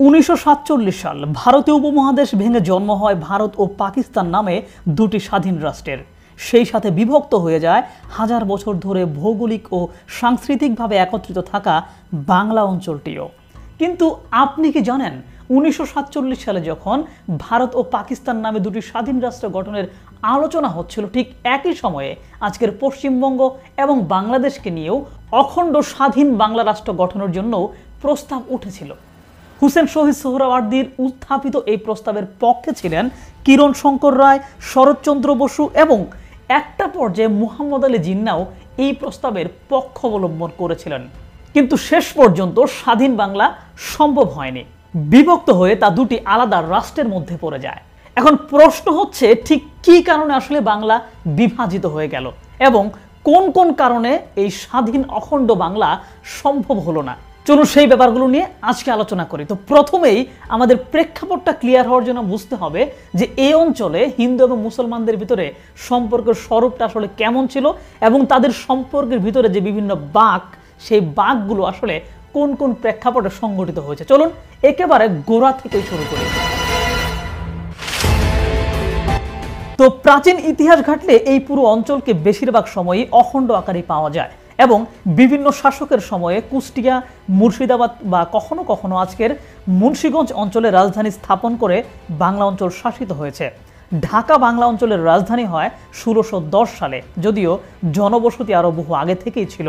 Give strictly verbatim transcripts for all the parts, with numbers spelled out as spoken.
উনিশশো সাতচল্লিশ সাল ভারতীয় উপমহাদেশ ভেঙে জন্ম হয় ভারত ও পাকিস্তান নামে দুটি স্বাধীন রাষ্ট্রের। সেই সাথে বিভক্ত হয়ে যায় হাজার বছর ধরে ভৌগোলিক ও সাংস্কৃতিকভাবে একত্রিত থাকা বাংলা অঞ্চলটিও। কিন্তু আপনি কি জানেন উনিশশো সাতচল্লিশ সালে যখন ভারত ও পাকিস্তান নামে দুটি স্বাধীন রাষ্ট্র গঠনের আলোচনা হচ্ছিল, ঠিক একই সময়ে আজকের পশ্চিমবঙ্গ এবং বাংলাদেশকে নিয়েও অখণ্ড স্বাধীন বাংলা রাষ্ট্র গঠনের জন্য প্রস্তাব উঠেছিল। হুসেন শহীদ সোহরাওয়ার্দীর উত্থাপিত এই প্রস্তাবের পক্ষে ছিলেন কিরণ শঙ্কর রায়, শরৎচন্দ্র বসু এবং একটা পর্যায়ে মুহাম্মদ আলী জিন্নাও এই প্রস্তাবের পক্ষ অবলম্বন করেছিলেন। কিন্তু শেষ পর্যন্ত স্বাধীন বাংলা সম্ভব হয়নি। বিভক্ত হয়ে তা দুটি আলাদা রাষ্ট্রের মধ্যে পড়ে যায়। এখন প্রশ্ন হচ্ছে, ঠিক কী কারণে আসলে বাংলা বিভাজিত হয়ে গেল এবং কোন কোন কারণে এই স্বাধীন অখণ্ড বাংলা সম্ভব হলো না? চলুন সেই ব্যাপারগুলো নিয়ে আজকে আলোচনা করি। তো প্রথমেই আমাদের প্রেক্ষাপটটা ক্লিয়ার হওয়ার জন্য বুঝতে হবে যে এই অঞ্চলে হিন্দু এবং মুসলমানদের ভিতরে সম্পর্কের স্বরূপটা আসলে কেমন ছিল এবং তাদের সম্পর্কের ভিতরে যে বিভিন্ন বাঁক, সেই বাঁকগুলো আসলে কোন কোন প্রেক্ষাপটে সংগঠিত হয়েছে। চলুন একেবারে গোড়া থেকেই শুরু করি। তো প্রাচীন ইতিহাস ঘাটলে এই পুরো অঞ্চলকে বেশিরভাগ সময়ই অখণ্ড আকারে পাওয়া যায় এবং বিভিন্ন শাসকের সময়ে কুষ্টিয়া, মুর্শিদাবাদ বা কখনো কখনো আজকের মুন্সিগঞ্জ অঞ্চলে রাজধানী স্থাপন করে বাংলা অঞ্চল শাসিত হয়েছে। ঢাকা বাংলা অঞ্চলের রাজধানী হয় ষোলোশো দশ সালে, যদিও জনবসতি আরও বহু আগে থেকেই ছিল।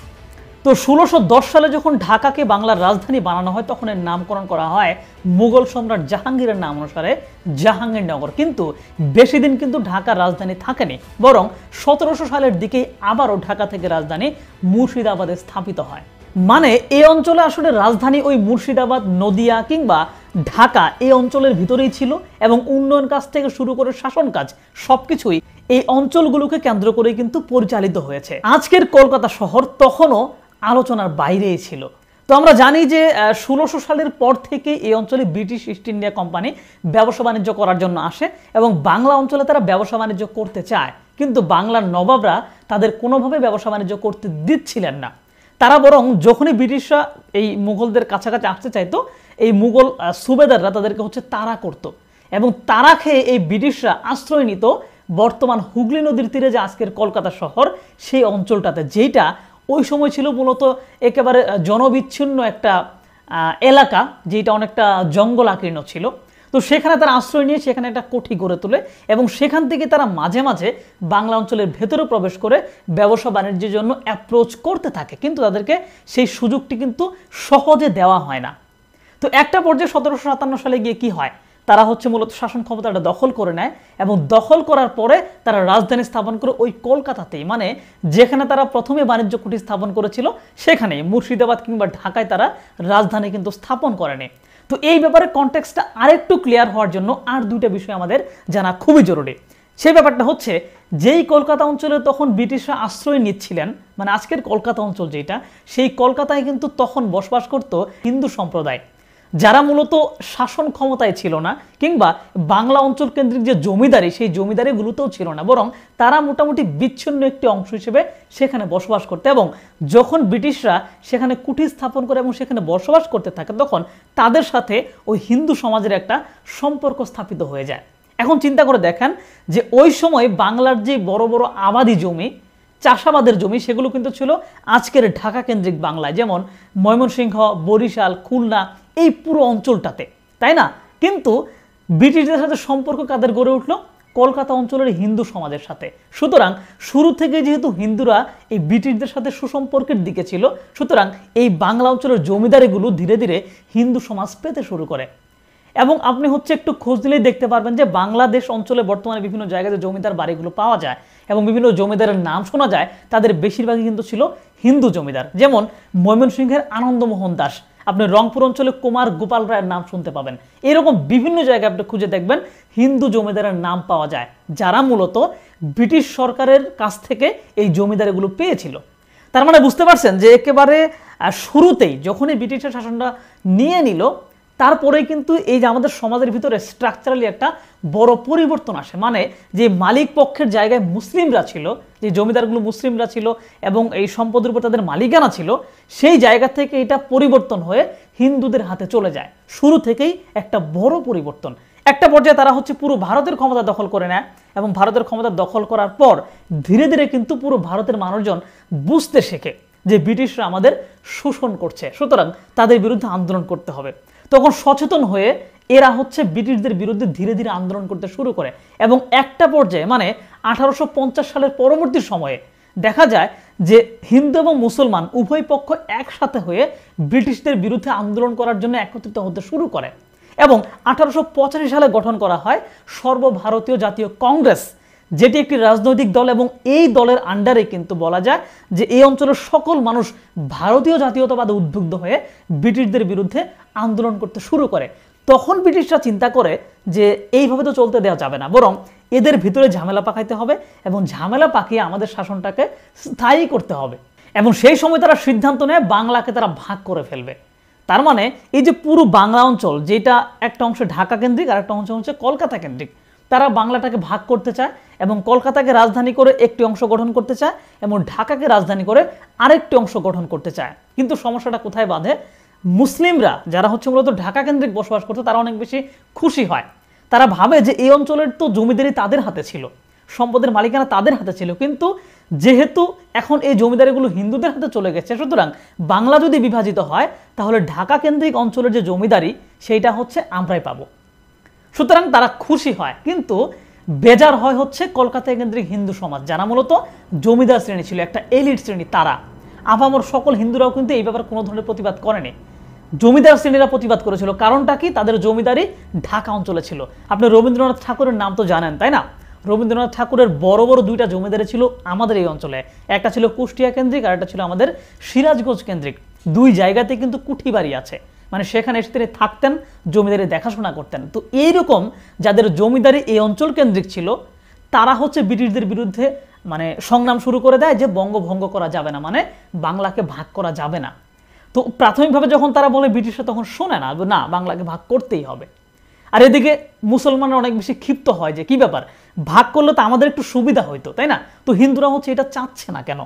তো ষোলোশো দশ সালে যখন ঢাকাকে বাংলার রাজধানী বানানো হয়, তখন এর নামকরণ করা হয় মুঘল সম্রাট জাহাঙ্গীরের নাম অনুসারে জাহাঙ্গীরনগর। কিন্তু বেশি দিন কিন্তু ঢাকার রাজধানী থাকেনি, বরং সতেরোশো সালের দিকেই আবারও ঢাকা থেকে রাজধানী মুর্শিদাবাদে স্থাপিত হয়। মানে এই অঞ্চলে আসলে রাজধানী ওই মুর্শিদাবাদ, নদিয়া কিংবা ঢাকা এই অঞ্চলের ভিতরেই ছিল এবং উন্নয়ন কাজ থেকে শুরু করে শাসন কাজ সবকিছুই এই অঞ্চলগুলোকে কেন্দ্র করেই কিন্তু পরিচালিত হয়েছে। আজকের কলকাতা শহর তখনও আলোচনার বাইরেই ছিল। তো আমরা জানি যে ষোলোশো সালের পর থেকে এই অঞ্চলে ব্রিটিশ ইস্ট ইন্ডিয়া কোম্পানি ব্যবসা বাণিজ্য করার জন্য আসে এবং বাংলা অঞ্চলে তারা ব্যবসা বাণিজ্য করতে চায়, কিন্তু বাংলার নবাবরা তাদের কোনোভাবে ব্যবসা বাণিজ্য করতে দিচ্ছিলেন না। তারা বরং যখনই ব্রিটিশরা এই মুঘলদের কাছাকাছি আসতে চাইতো, এই মুঘল সুবেদাররা তাদেরকে হচ্ছে তাড়া করত এবং তাড়া খেয়ে এই ব্রিটিশরা আশ্রয় নিত বর্তমান হুগলি নদীর তীরে যে আজকের কলকাতা শহর, সেই অঞ্চলটাতে, যেটা ওই সময় ছিল মূলত একেবারে জনবিচ্ছিন্ন একটা এলাকা, যেটা অনেকটা জঙ্গল আকীর্ণ ছিল। তো সেখানে তারা আশ্রয় নিয়ে সেখানে একটা কোঠি গড়ে তোলে এবং সেখান থেকে তারা মাঝে মাঝে বাংলা অঞ্চলের ভেতরে প্রবেশ করে ব্যবসা বাণিজ্যের জন্য অ্যাপ্রোচ করতে থাকে, কিন্তু তাদেরকে সেই সুযোগটি কিন্তু সহজে দেওয়া হয় না। তো একটা পর্যায়ে সতেরোশো সাতান্ন সালে গিয়ে কি হয়, তারা হচ্ছে মূলত শাসন ক্ষমতাটা দখল করে নেয় এবং দখল করার পরে তারা রাজধানী স্থাপন করে ওই কলকাতাতেই, মানে যেখানে তারা প্রথমে বাণিজ্য কুঠি স্থাপন করেছিল সেখানে, মুর্শিদাবাদ কিংবা ঢাকায় তারা রাজধানী কিন্তু স্থাপন করেনি। তো এই ব্যাপারে কনটেক্সটটা আরেকটু ক্লিয়ার হওয়ার জন্য আর দুইটা বিষয় আমাদের জানা খুবই জরুরি। সেই ব্যাপারটা হচ্ছে, যেই কলকাতা অঞ্চলে তখন ব্রিটিশরা আশ্রয় নিচ্ছিলেন, মানে আজকের কলকাতা অঞ্চল যেটা, সেই কলকাতায় কিন্তু তখন বসবাস করত হিন্দু সম্প্রদায়, যারা মূলত শাসন ক্ষমতায় ছিল না কিংবা বাংলা অঞ্চল কেন্দ্রিক যে জমিদারি, সেই জমিদারিগুলোতেও ছিল না, বরং তারা মোটামুটি বিচ্ছিন্ন একটি অংশ হিসেবে সেখানে বসবাস করতে। এবং যখন ব্রিটিশরা সেখানে কুঠি স্থাপন করে এবং সেখানে বসবাস করতে থাকে, তখন তাদের সাথে ওই হিন্দু সমাজের একটা সম্পর্ক স্থাপিত হয়ে যায়। এখন চিন্তা করে দেখেন যে ওই সময় বাংলার যে বড় বড় আবাদি জমি, চাষাবাদের জমি, সেগুলো কিন্তু ছিল আজকের ঢাকা কেন্দ্রিক বাংলায়, যেমন ময়মনসিংহ, বরিশাল, খুলনা, এই পুরো অঞ্চলটাতে, তাই না? কিন্তু ব্রিটিশদের সাথে সম্পর্ক কাদের গড়ে উঠলো? কলকাতা অঞ্চলের হিন্দু সমাজের সাথে। সুতরাং শুরু থেকে যেহেতু হিন্দুরা এই ব্রিটিশদের সাথে সুসম্পর্কের দিকে ছিল, সুতরাং এই বাংলা অঞ্চলের জমিদারিগুলো ধীরে ধীরে হিন্দু সমাজ পেতে শুরু করে। এবং আপনি হচ্ছে একটু খোঁজ দিলেই দেখতে পারবেন যে বাংলাদেশ অঞ্চলে বর্তমানে বিভিন্ন জায়গায় যে জমিদার বাড়িগুলো পাওয়া যায় এবং বিভিন্ন জমিদারের নাম শোনা যায়, তাদের বেশিরভাগই কিন্তু ছিল হিন্দু জমিদার। যেমন ময়মনসিংহের আনন্দমোহন দাস, আপনি রংপুর অঞ্চলে কুমার গোপাল রায়ের নাম শুনতে পাবেন। এরকম বিভিন্ন জায়গায় আপনি খুঁজে দেখবেন হিন্দু জমিদারের নাম পাওয়া যায়, যারা মূলত ব্রিটিশ সরকারের কাছ থেকে এই জমিদারিগুলো পেয়েছিল। তার মানে বুঝতে পারছেন যে একেবারে শুরুতেই যখনই ব্রিটিশের শাসনটা নিয়ে নিল, তারপরেই কিন্তু এই যে আমাদের সমাজের ভিতরে স্ট্রাকচারালি একটা বড় পরিবর্তন আসে। মানে যে মালিক পক্ষের জায়গায় মুসলিমরা ছিল, যে জমিদারগুলো মুসলিমরা ছিল এবং এই সম্পদের উপর তাদের মালিকানা ছিল, সেই জায়গা থেকে এটা পরিবর্তন হয়ে হিন্দুদের হাতে চলে যায়। শুরু থেকেই একটা বড় পরিবর্তন। একটা পর্যায়ে তারা হচ্ছে পুরো ভারতের ক্ষমতা দখল করে নেয় এবং ভারতের ক্ষমতা দখল করার পর ধীরে ধীরে কিন্তু পুরো ভারতের মানুষজন বুঝতে শেখে যে ব্রিটিশরা আমাদের শোষণ করছে, সুতরাং তাদের বিরুদ্ধে আন্দোলন করতে হবে। তখন সচেতন হয়ে এরা হচ্ছে ব্রিটিশদের বিরুদ্ধে ধীরে ধীরে আন্দোলন করতে শুরু করে এবং একটা পর্যায়ে মানে আঠারোশো পঞ্চাশ সালের পরবর্তী সময়ে দেখা যায় যে হিন্দু এবং মুসলমান উভয় পক্ষ একসাথে হয়ে ব্রিটিশদের বিরুদ্ধে আন্দোলন করার জন্য একত্রিত হতে শুরু করে এবং আঠারোশো পঁচাশি সালে গঠন করা হয় সর্বভারতীয় জাতীয় কংগ্রেস, যেটি একটি রাজনৈতিক দল এবং এই দলের আন্ডারে কিন্তু বলা যায় যে এই অঞ্চলের সকল মানুষ ভারতীয় জাতীয়তাবাদে উদ্বুদ্ধ হয়ে ব্রিটিশদের বিরুদ্ধে আন্দোলন করতে শুরু করে। তখন ব্রিটিশরা চিন্তা করে যে এইভাবে তো চলতে দেওয়া যাবে না, বরং এদের ভিতরে ঝামেলা পাকাইতে হবে এবং ঝামেলা পাকিয়ে আমাদের শাসনটাকে স্থায়ী করতে হবে। এবং সেই সময় তারা সিদ্ধান্ত নেয় বাংলাকে তারা ভাগ করে ফেলবে। তার মানে এই যে পুরো বাংলা অঞ্চল, যেটা একটা অংশ ঢাকা কেন্দ্রিক আর একটা অংশ হচ্ছে কলকাতা কেন্দ্রিক, তারা বাংলাটাকে ভাগ করতে চায় এবং কলকাতাকে রাজধানী করে একটি অংশ গঠন করতে চায় এবং ঢাকাকে রাজধানী করে আরেকটি অংশ গঠন করতে চায়। কিন্তু সমস্যাটা কোথায় বাধে? মুসলিমরা যারা হচ্ছে মূলত ঢাকা কেন্দ্রিক বসবাস করতো তারা অনেক বেশি খুশি হয়। তারা ভাবে যে এই অঞ্চলের তো জমিদারি তাদের হাতে ছিল, সম্পদের মালিকানা তাদের হাতে ছিল, কিন্তু যেহেতু এখন এই জমিদারিগুলো হিন্দুদের হাতে চলে গেছে, সুতরাং বাংলা যদি বিভাজিত হয় তাহলে ঢাকা কেন্দ্রিক অঞ্চলের যে জমিদারি সেইটা হচ্ছে আমরাই পাবো। সুতরাং তারা খুশি হয়, কিন্তু বেজার হয় হচ্ছে কলকাতা কেন্দ্রিক হিন্দু সমাজ, যারা মূলত জমিদার শ্রেণী ছিল, একটা এলিট শ্রেণী। তারা আপামর সকল হিন্দুরাও কিন্তু এই ব্যাপারে কোনো ধরনের প্রতিবাদ করেনি, জমিদার শ্রেণীরা প্রতিবাদ করেছিল। কারণটা কি? তাদের জমিদারি ঢাকা অঞ্চলে ছিল। আপনি রবীন্দ্রনাথ ঠাকুরের নাম তো জানেন, তাই না? রবীন্দ্রনাথ ঠাকুরের বড় বড় দুইটা জমিদারি ছিল আমাদের এই অঞ্চলে, একটা ছিল কুষ্টিয়া কেন্দ্রিক আর একটা ছিল আমাদের সিরাজগঞ্জ কেন্দ্রিক। দুই জায়গাতে কিন্তু কুঠি বাড়ি আছে, মানে সেখানে এসে তিনি থাকতেন, জমিদারি দেখাশোনা করতেন। তো এইরকম যাদের জমিদারি এই অঞ্চল কেন্দ্রিক ছিল তারা হচ্ছে ব্রিটিশদের বিরুদ্ধে মানে সংগ্রাম শুরু করে দেয় যে বঙ্গভঙ্গ করা যাবে না, মানে বাংলাকে ভাগ করা যাবে না। তো প্রাথমিকভাবে যখন তারা বলে ব্রিটিশরা তখন শোনে না, না বাংলাকে ভাগ করতেই হবে। আর এদিকে মুসলমানরা অনেক বেশি ক্ষিপ্ত হয় যে কি ব্যাপার, ভাগ করলে তো আমাদের একটু সুবিধা হইতো, তাই না? তো হিন্দুরা হচ্ছে এটা চাচ্ছে না কেন,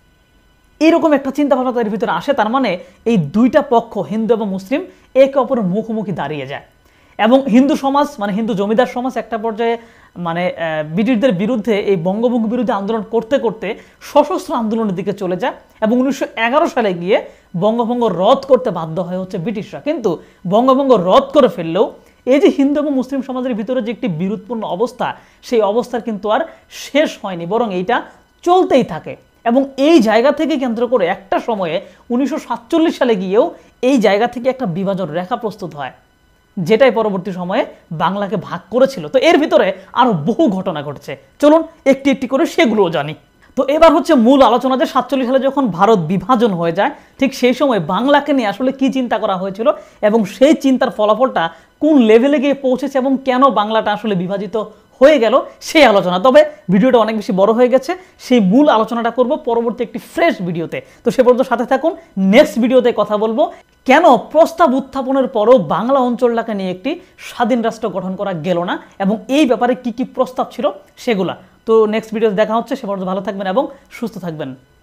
এরকম একটা চিন্তা ভাবনা তাদের ভিতরে আসে। তার মানে এই দুইটা পক্ষ হিন্দু এবং মুসলিম একে অপরের মুখোমুখি দাঁড়িয়ে যায় এবং হিন্দু সমাজ মানে হিন্দু জমিদার সমাজ একটা পর্যায়ে মানে ব্রিটিশদের বিরুদ্ধে এই বঙ্গভঙ্গ বিরুদ্ধে আন্দোলন করতে করতে সশস্ত্র আন্দোলনের দিকে চলে যায় এবং উনিশশো এগারো সালে গিয়ে বঙ্গভঙ্গ রদ করতে বাধ্য হয় হচ্ছে ব্রিটিশরা। কিন্তু বঙ্গভঙ্গ রদ করে ফেললেও এই যে হিন্দু এবং মুসলিম সমাজের ভিতরে যে একটি বিরোধপূর্ণ অবস্থা, সেই অবস্থার কিন্তু আর শেষ হয়নি, বরং এইটা চলতেই থাকে। এবং এই জায়গা থেকে কেন্দ্র করে একটা সময়ে উনিশশো সাতচল্লিশ সালে গিয়েও এই জায়গা থেকে একটা বিভাজন রেখা প্রস্তুত হয়, যেটাই পরবর্তী সময়ে বাংলাকে ভাগ করেছিল। তো এর ভিতরে আরো বহু ঘটনা ঘটেছে, চলুন একটি একটি করে সেগুলোও জানি। তো এবার হচ্ছে মূল আলোচনা যে সাতচল্লিশ সালে যখন ভারত বিভাজন হয়ে যায় ঠিক সেই সময় বাংলাকে নিয়ে আসলে কি চিন্তা করা হয়েছিল এবং সেই চিন্তার ফলাফলটা কোন লেভেলে গিয়ে পৌঁছেছে এবং কেন বাংলাটা আসলে বিভাজিত হয়ে গেল সেই আলোচনা। তবে ভিডিওটা অনেক বেশি বড় হয়ে গেছে, সেই মূল আলোচনাটা করব পরবর্তী একটি ফ্রেশ ভিডিওতে। তো সে পর্যন্ত সাথে থাকুন, নেক্সট ভিডিওতে কথা বলবো কেন প্রস্তাব উত্থাপনের পরও বাংলা অঞ্চলটাকে নিয়ে একটি স্বাধীন রাষ্ট্র গঠন করা গেল না এবং এই ব্যাপারে কি কি প্রস্তাব ছিল সেগুলা। তো নেক্সট ভিডিওতে দেখা হচ্ছে, সে পর্যন্ত ভালো থাকবেন এবং সুস্থ থাকবেন।